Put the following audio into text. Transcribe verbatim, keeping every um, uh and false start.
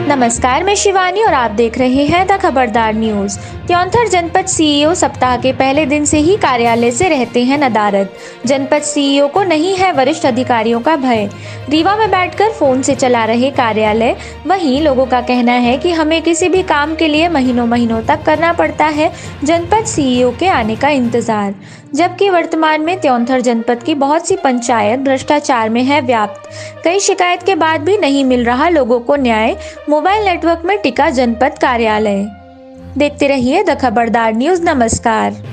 नमस्कार, मैं शिवानी और आप देख रहे हैं द खबरदार न्यूज। त्योंथर जनपद सीईओ सप्ताह के पहले दिन से ही कार्यालय से रहते हैं नदारद। जनपद सीईओ को नहीं है वरिष्ठ अधिकारियों का भय। रीवा में बैठकर फोन से चला रहे कार्यालय। वहीं लोगों का कहना है कि हमें किसी भी काम के लिए महीनों महीनों तक करना पड़ता है जनपद सीईओ के आने का इंतजार, जबकि वर्तमान में त्योंथर जनपद की बहुत सी पंचायत भ्रष्टाचार में है व्याप्त। कई शिकायत के बाद भी नहीं मिल रहा लोगों को न्याय। मोबाइल नेटवर्क में टिका जनपद कार्यालय। देखते रहिए द खबरदार न्यूज। नमस्कार।